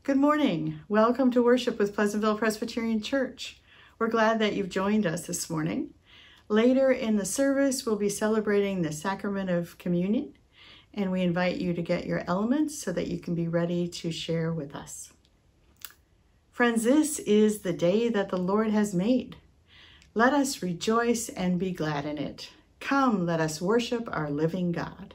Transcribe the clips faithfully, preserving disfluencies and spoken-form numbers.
Good morning. Welcome to worship with Pleasantville Presbyterian Church. We're glad that you've joined us this morning. Later in the service, we'll be celebrating the sacrament of communion, and we invite you to get your elements so that you can be ready to share with us. Friends, this is the day that the Lord has made. Let us rejoice and be glad in it. Come, let us worship our living God.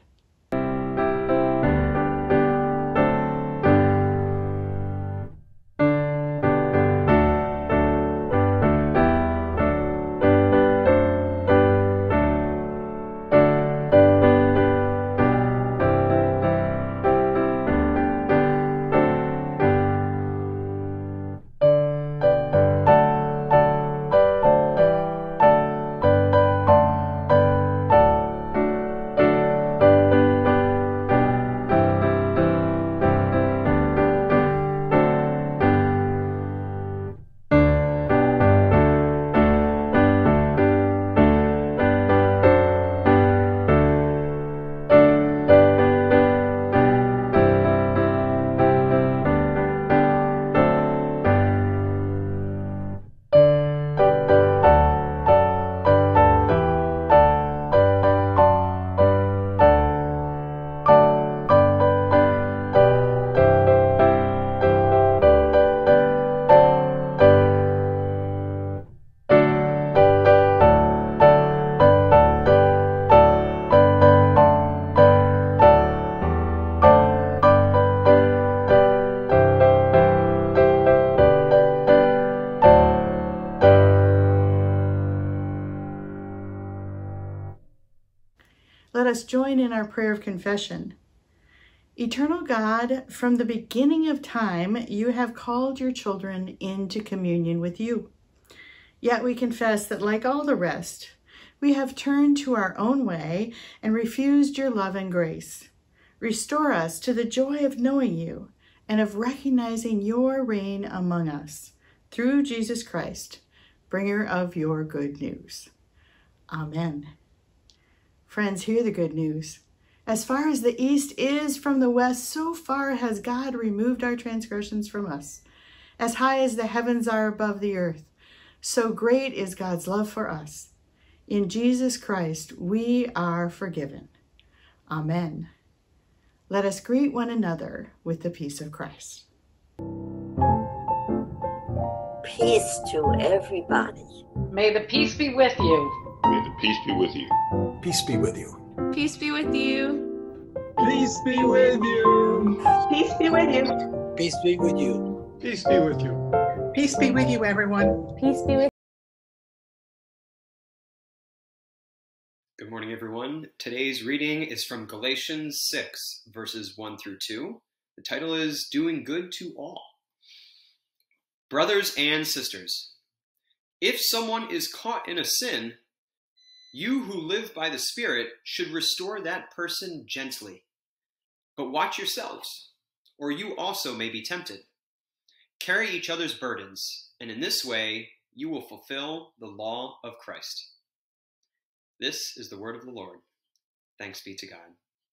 Let us join in our prayer of confession. Eternal God, from the beginning of time, you have called your children into communion with you. Yet we confess that, like all the rest, we have turned to our own way and refused your love and grace. Restore us to the joy of knowing you and of recognizing your reign among us through Jesus Christ, bringer of your good news. Amen. Friends, hear the good news. As far as the east is from the west, so far has God removed our transgressions from us. As high as the heavens are above the earth, so great is God's love for us. In Jesus Christ, we are forgiven. Amen. Let us greet one another with the peace of Christ. Peace to everybody. May the peace be with you. May the peace be with you. Peace be with you. Peace be with you. Peace be with you. Peace be with you. Peace be with you. Peace be with you. Peace be with you, everyone. Peace be with you. Good morning, everyone. Today's reading is from Galatians six, verses one through two. The title is Doing Good to All. Brothers and sisters, if someone is caught in a sin, you who live by the Spirit should restore that person gently. But watch yourselves, or you also may be tempted. Carry each other's burdens, and in this way you will fulfill the law of Christ. This is the word of the Lord. Thanks be to God.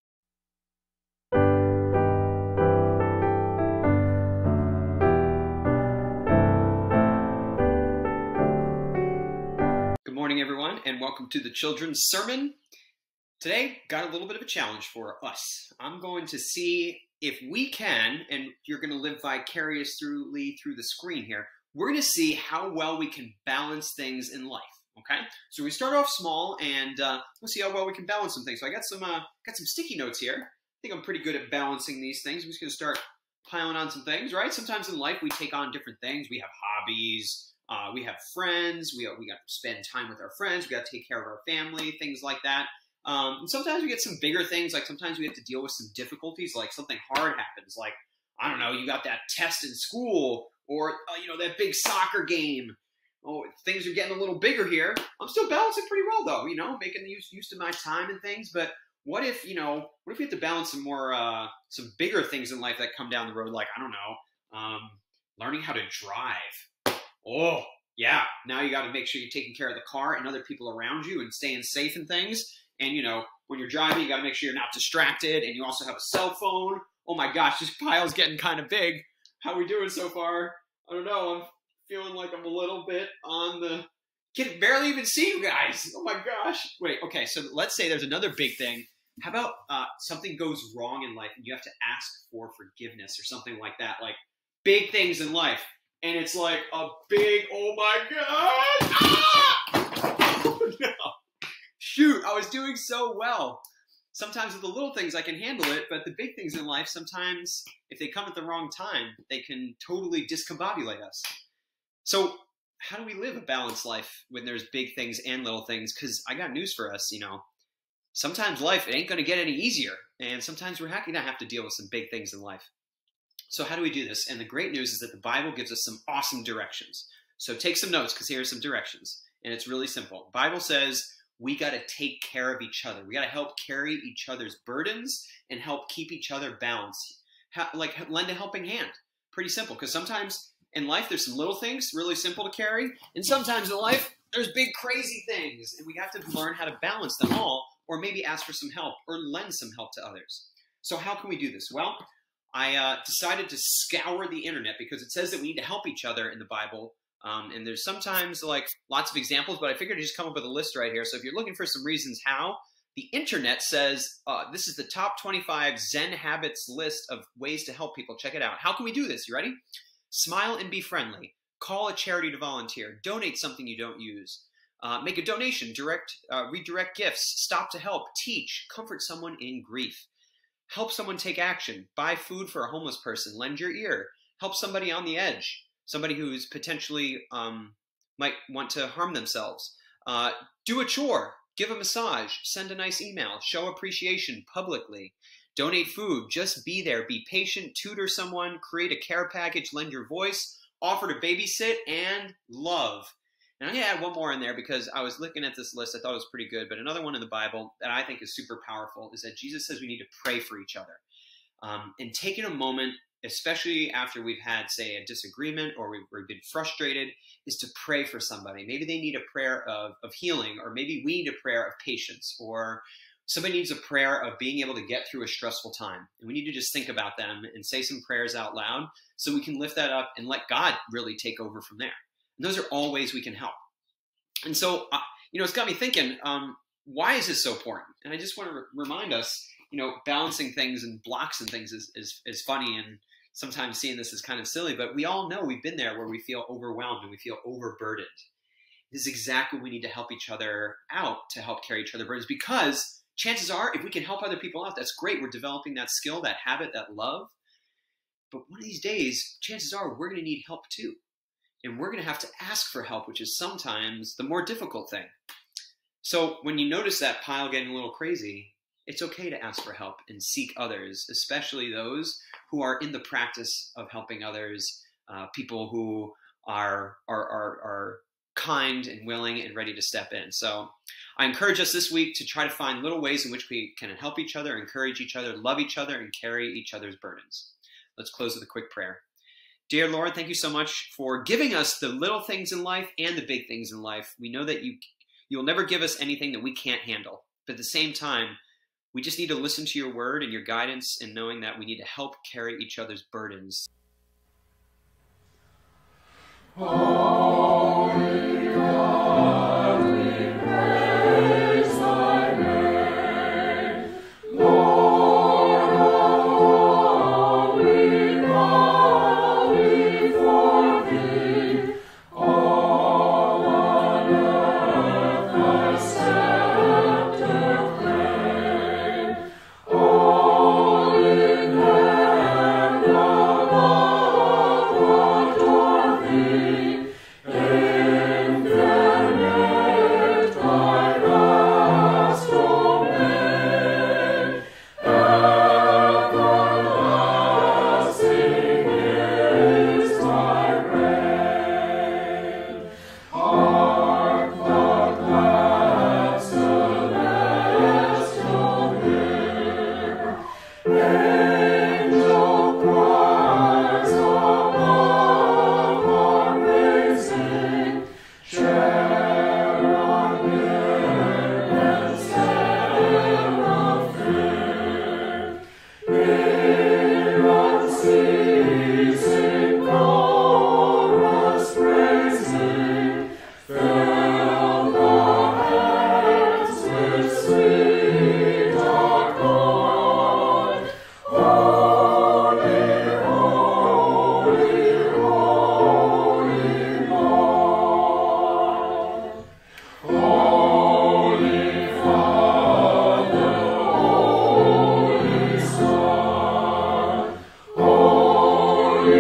Good morning, everyone, and welcome to the children's sermon. Today, got a little bit of a challenge for us. I'm going to see if we can, and you're going to live vicariously through the screen here, we're going to see how well we can balance things in life, okay? So we start off small, and uh, we'll see how well we can balance some things. So I got some, uh, got some sticky notes here. I think I'm pretty good at balancing these things. I'm just going to start piling on some things, right? Sometimes in life, we take on different things. We have hobbies. Uh, we have friends, we, we got to spend time with our friends, we got to take care of our family, things like that. Um, and sometimes we get some bigger things, like sometimes we have to deal with some difficulties, like something hard happens, like, I don't know, you got that test in school, or, uh, you know, that big soccer game. Oh, things are getting a little bigger here. I'm still balancing pretty well, though, you know, making use, use of my time and things, but what if, you know, what if we have to balance some more, uh, some bigger things in life that come down the road, like, I don't know, um, learning how to drive. Oh, yeah, now you got to make sure you're taking care of the car and other people around you and staying safe and things. And, you know, when you're driving, you got to make sure you're not distracted. And you also have a cell phone. Oh, my gosh, this pile's getting kind of big. How we doing so far? I don't know. I'm feeling like I'm a little bit on the... Can barely even see you guys. Oh my gosh. Wait, okay, so let's say there's another big thing. How about uh, something goes wrong in life and you have to ask for forgiveness or something like that, like big things in life. And it's like a big, oh my gosh. Ah! Oh no. Shoot, I was doing so well. Sometimes with the little things I can handle it, but the big things in life, sometimes if they come at the wrong time, they can totally discombobulate us. So how do we live a balanced life when there's big things and little things? Because I got news for us, you know, sometimes life, it ain't going to get any easier. And sometimes we're going to have to deal with some big things in life. So how do we do this? And the great news is that the Bible gives us some awesome directions. So take some notes because here are some directions. And it's really simple. The Bible says we got to take care of each other. We got to help carry each other's burdens and help keep each other balanced. Ha- like lend a helping hand. Pretty simple, because sometimes in life there's some little things really simple to carry, and sometimes in life there's big crazy things, and we have to learn how to balance them all, or maybe ask for some help or lend some help to others. So how can we do this? Well, I uh, decided to scour the internet because it says that we need to help each other in the Bible. Um, and there's sometimes like lots of examples, but I figured I'd just come up with a list right here. So if you're looking for some reasons how, the internet says uh, this is the top twenty-five Zen habits list of ways to help people. Check it out. How can we do this? You ready? Smile and be friendly. Call a charity to volunteer. Donate something you don't use. Uh, make a donation. Direct, uh, redirect gifts. Stop to help. Teach. Comfort someone in grief. Help someone take action. Buy food for a homeless person. Lend your ear. Help somebody on the edge. Somebody who's potentially um, might want to harm themselves. Uh, do a chore. Give a massage. Send a nice email. Show appreciation publicly. Donate food. Just be there. Be patient. Tutor someone. Create a care package. Lend your voice. Offer to babysit. And love. And I'm going to add one more in there because I was looking at this list. I thought it was pretty good. But another one in the Bible that I think is super powerful is that Jesus says we need to pray for each other. Um, and taking a moment, especially after we've had, say, a disagreement or we've, we've been frustrated, is to pray for somebody. Maybe they need a prayer of, of healing, or maybe we need a prayer of patience, or somebody needs a prayer of being able to get through a stressful time. And we need to just think about them and say some prayers out loud so we can lift that up and let God really take over from there. And those are all ways we can help. And so, uh, you know, it's got me thinking, um, why is this so important? And I just want to re- remind us, you know, balancing things and blocks and things is, is, is funny, and sometimes seeing this is kind of silly, but we all know we've been there where we feel overwhelmed and we feel overburdened. This is exactly what we need to help each other out to help carry each other's burdens, because chances are if we can help other people out, that's great. We're developing that skill, that habit, that love. But one of these days, chances are we're going to need help too. And we're going to have to ask for help, which is sometimes the more difficult thing. So when you notice that pile getting a little crazy, it's okay to ask for help and seek others, especially those who are in the practice of helping others, uh, people who are, are, are, are kind and willing and ready to step in. So I encourage us this week to try to find little ways in which we can help each other, encourage each other, love each other, and carry each other's burdens. Let's close with a quick prayer. Dear Lord, thank you so much for giving us the little things in life and the big things in life. We know that you, you'll never give us anything that we can't handle. But at the same time, we just need to listen to your word and your guidance, and knowing that we need to help carry each other's burdens. Holy God, we praise thy name. Lord of all, we bow before thee. All on earth thy scepter claim. All in heaven above adore thee.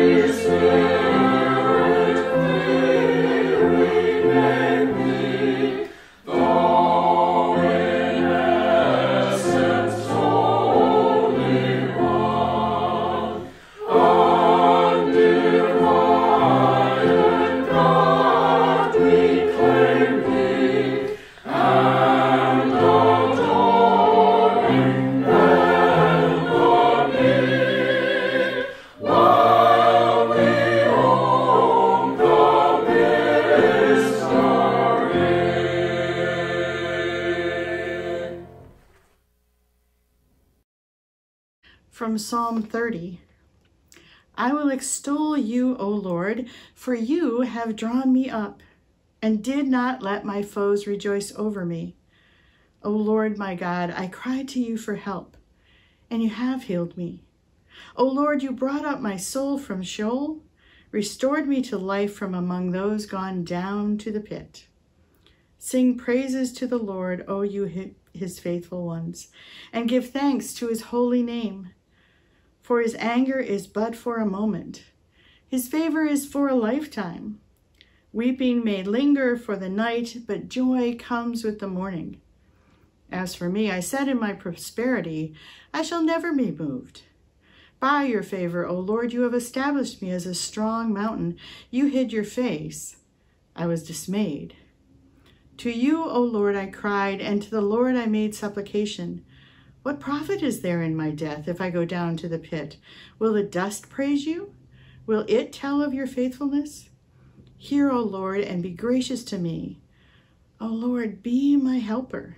From Psalm thirty. I will extol you, O Lord, for you have drawn me up, and did not let my foes rejoice over me. O Lord my God, I cried to you for help, and you have healed me. O Lord, you brought up my soul from Sheol, restored me to life from among those gone down to the pit. Sing praises to the Lord, O you his faithful ones, and give thanks to his holy name. For his anger is but for a moment. His favor is for a lifetime. Weeping may linger for the night, but joy comes with the morning. As for me, I said in my prosperity, I shall never be moved. By your favor, O Lord, you have established me as a strong mountain. You hid your face. I was dismayed. To you, O Lord, I cried, and to the Lord I made supplication. What profit is there in my death if I go down to the pit? Will the dust praise you? Will it tell of your faithfulness? Hear, O Lord, and be gracious to me. O Lord, be my helper.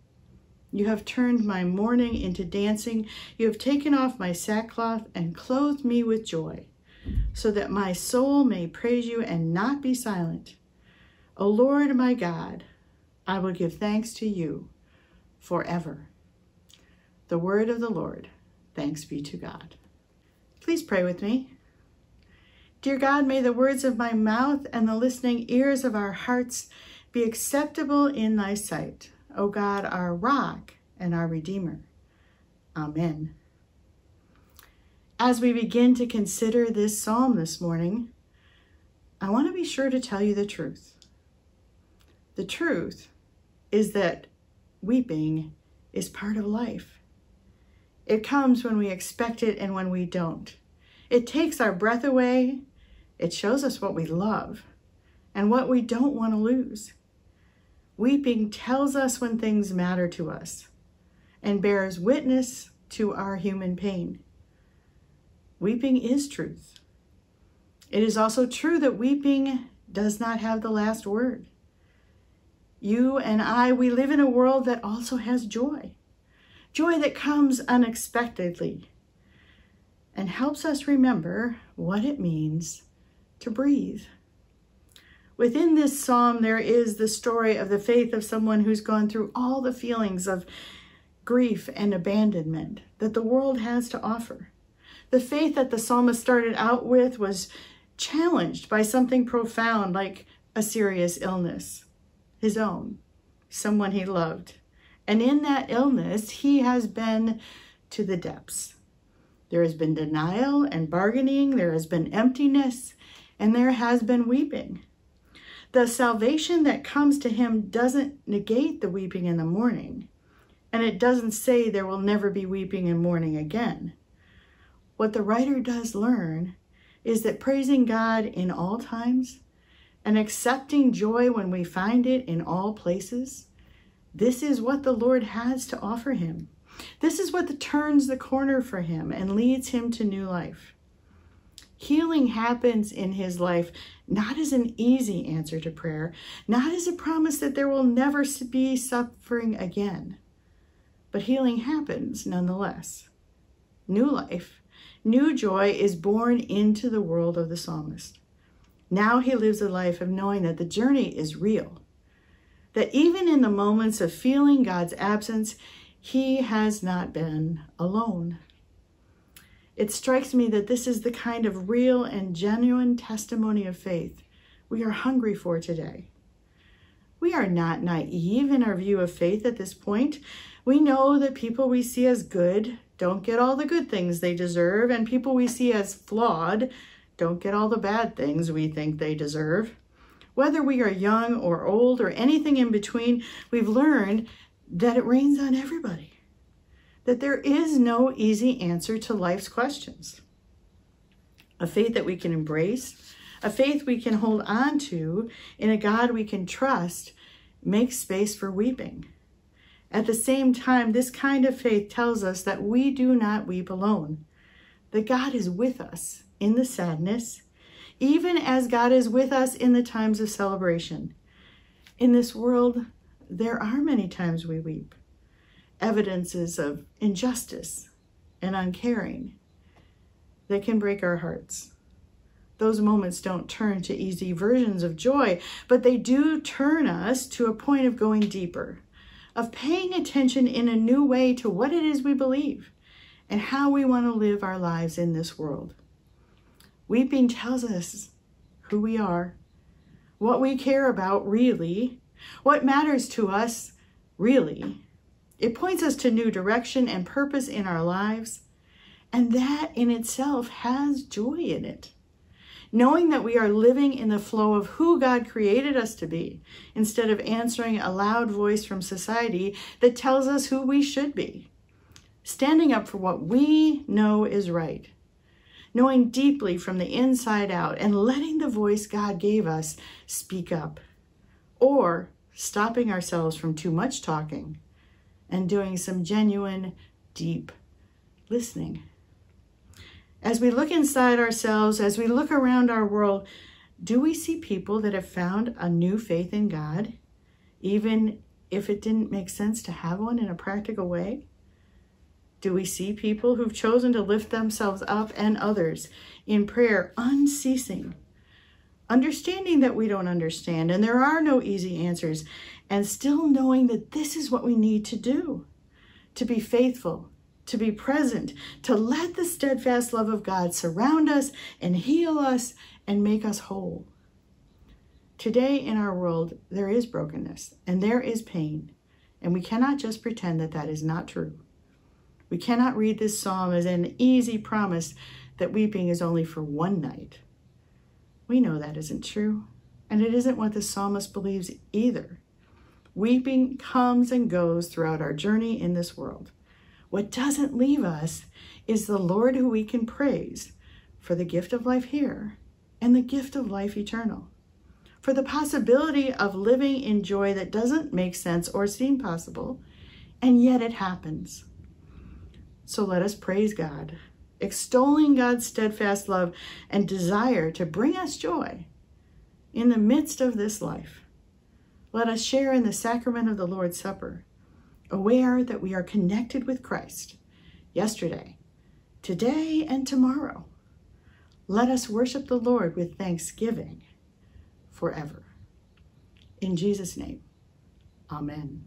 You have turned my mourning into dancing. You have taken off my sackcloth and clothed me with joy, so that my soul may praise you and not be silent. O Lord, my God, I will give thanks to you forever. The word of the Lord. Thanks be to God. Please pray with me. Dear God, may the words of my mouth and the listening ears of our hearts be acceptable in thy sight, O God, our rock and our redeemer. Amen. As we begin to consider this psalm this morning, I want to be sure to tell you the truth. The truth is that weeping is part of life. It comes when we expect it and when we don't. It takes our breath away. It shows us what we love and what we don't want to lose. Weeping tells us when things matter to us and bears witness to our human pain. Weeping is truth. It is also true that weeping does not have the last word. You and I, we live in a world that also has joy. Joy that comes unexpectedly and helps us remember what it means to breathe. Within this psalm, there is the story of the faith of someone who's gone through all the feelings of grief and abandonment that the world has to offer. The faith that the psalmist started out with was challenged by something profound like a serious illness, his own, someone he loved. And in that illness, he has been to the depths. There has been denial and bargaining. There has been emptiness, and there has been weeping. The salvation that comes to him doesn't negate the weeping in the morning, and it doesn't say there will never be weeping and mourning again. What the writer does learn is that praising God in all times and accepting joy when we find it in all places, this is what the Lord has to offer him. This is what turns the corner for him and leads him to new life. Healing happens in his life not as an easy answer to prayer, not as a promise that there will never be suffering again, but healing happens nonetheless. New life, new joy is born into the world of the psalmist. Now he lives a life of knowing that the journey is real, that even in the moments of feeling God's absence, he has not been alone. It strikes me that this is the kind of real and genuine testimony of faith we are hungry for today. We are not naive in our view of faith at this point. We know that people we see as good don't get all the good things they deserve, and people we see as flawed don't get all the bad things we think they deserve. Whether we are young or old or anything in between, we've learned that it rains on everybody, that there is no easy answer to life's questions. A faith that we can embrace, a faith we can hold on to, in a God we can trust, makes space for weeping. At the same time, this kind of faith tells us that we do not weep alone, that God is with us in the sadness, even as God is with us in the times of celebration. In this world, there are many times we weep, evidences of injustice and uncaring that can break our hearts. Those moments don't turn to easy versions of joy, but they do turn us to a point of going deeper, of paying attention in a new way to what it is we believe and how we want to live our lives in this world. Weeping tells us who we are, what we care about really, what matters to us really. It points us to new direction and purpose in our lives, and that in itself has joy in it. Knowing that we are living in the flow of who God created us to be, instead of answering a loud voice from society that tells us who we should be. Standing up for what we know is right. Knowing deeply from the inside out and letting the voice God gave us speak up. Or stopping ourselves from too much talking and doing some genuine, deep listening. As we look inside ourselves, as we look around our world, do we see people that have found a new faith in God, even if it didn't make sense to have one in a practical way? Do we see people who've chosen to lift themselves up and others in prayer unceasing, understanding that we don't understand and there are no easy answers, and still knowing that this is what we need to do, to be faithful, to be present, to let the steadfast love of God surround us and heal us and make us whole. Today in our world, there is brokenness and there is pain, and we cannot just pretend that that is not true. We cannot read this psalm as an easy promise that weeping is only for one night. We know that isn't true, and it isn't what the psalmist believes either. Weeping comes and goes throughout our journey in this world. What doesn't leave us is the Lord who we can praise for the gift of life here and the gift of life eternal, for the possibility of living in joy that doesn't make sense or seem possible, and yet it happens. So let us praise God, extolling God's steadfast love and desire to bring us joy in the midst of this life. Let us share in the sacrament of the Lord's Supper, aware that we are connected with Christ yesterday, today, and tomorrow. Let us worship the Lord with thanksgiving forever. In Jesus' name, amen.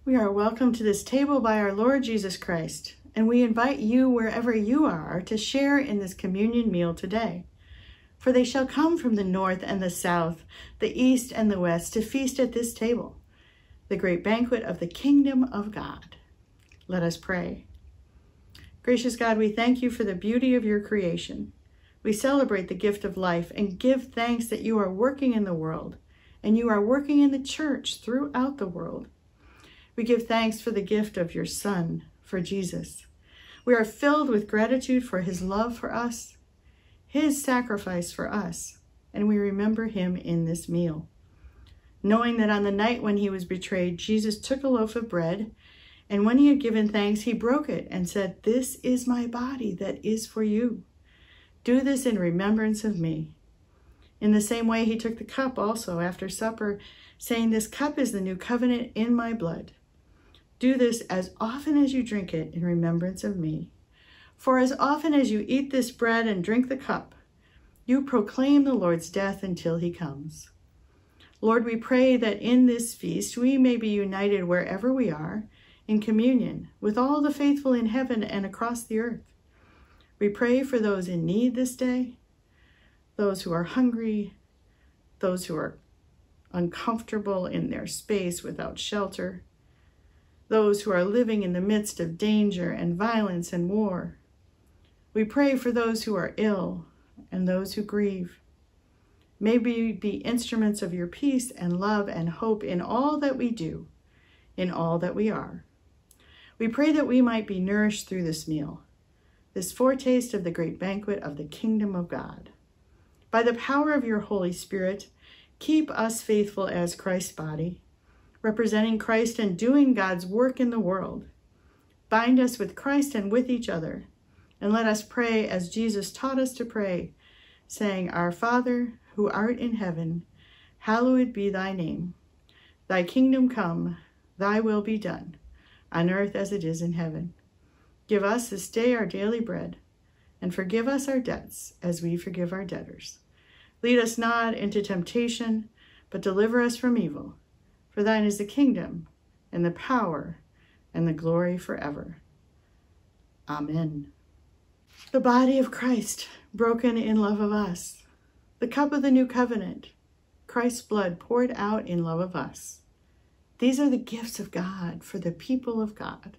We are welcome to this table by our Lord Jesus Christ, and we invite you wherever you are to share in this communion meal today. For they shall come from the north and the south, the east and the west, to feast at this table, the great banquet of the kingdom of God. Let us pray. Gracious God, we thank you for the beauty of your creation. We celebrate the gift of life and give thanks that you are working in the world, and you are working in the church throughout the world. We give thanks for the gift of your Son, for Jesus. We are filled with gratitude for his love for us, his sacrifice for us, and we remember him in this meal. Knowing that on the night when he was betrayed, Jesus took a loaf of bread, and when he had given thanks, he broke it and said, "This is my body that is for you. Do this in remembrance of me." In the same way, he took the cup also after supper, saying, "This cup is the new covenant in my blood. Do this as often as you drink it in remembrance of me. For as often as you eat this bread and drink the cup, you proclaim the Lord's death until he comes." Lord, we pray that in this feast we may be united wherever we are in communion with all the faithful in heaven and across the earth. We pray for those in need this day, those who are hungry, those who are uncomfortable in their space without shelter, those who are living in the midst of danger and violence and war. We pray for those who are ill and those who grieve. May we be instruments of your peace and love and hope in all that we do, in all that we are. We pray that we might be nourished through this meal, this foretaste of the great banquet of the kingdom of God. By the power of your Holy Spirit, keep us faithful as Christ's body, representing Christ and doing God's work in the world. Bind us with Christ and with each other, and let us pray as Jesus taught us to pray, saying, "Our Father, who art in heaven, hallowed be thy name. Thy kingdom come, thy will be done, on earth as it is in heaven. Give us this day our daily bread, and forgive us our debts as we forgive our debtors. Lead us not into temptation, but deliver us from evil. For thine is the kingdom, and the power, and the glory forever. Amen." The body of Christ, broken in love of us. The cup of the new covenant, Christ's blood poured out in love of us. These are the gifts of God for the people of God.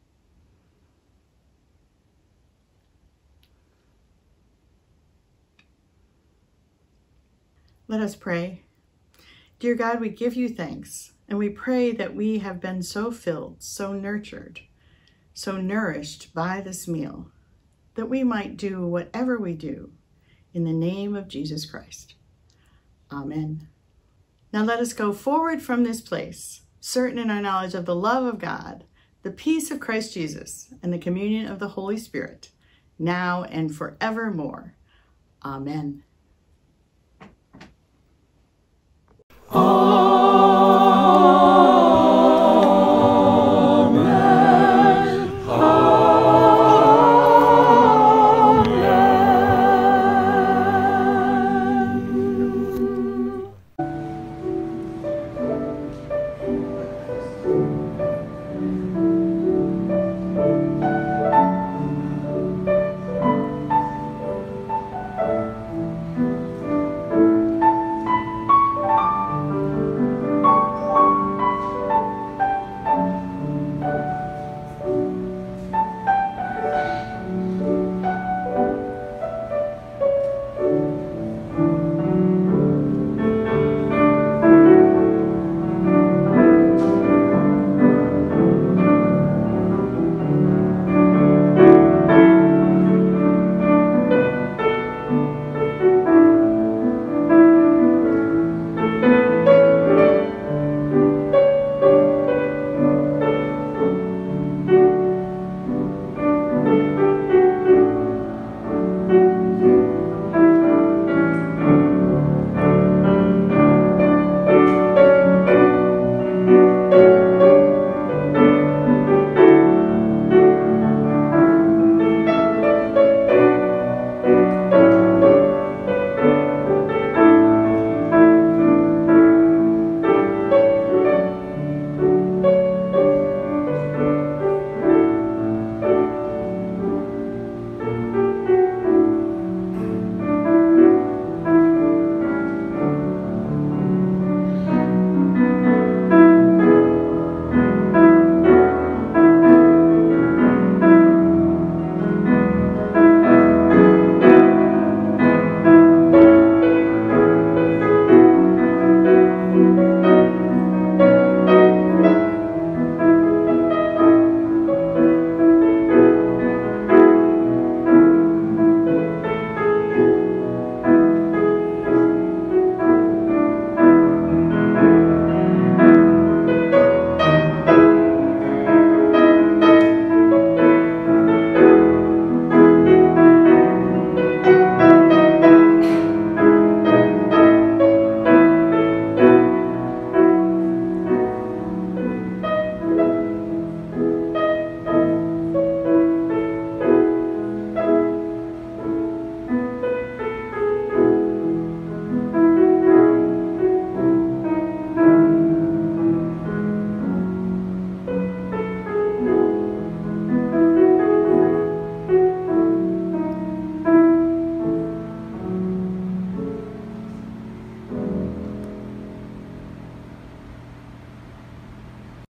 Let us pray. Dear God, we give you thanks, and we pray that we have been so filled, so nurtured, so nourished by this meal, that we might do whatever we do in the name of Jesus Christ. Amen. Now let us go forward from this place, certain in our knowledge of the love of God, the peace of Christ Jesus, and the communion of the Holy Spirit, now and forevermore. Amen. Oh.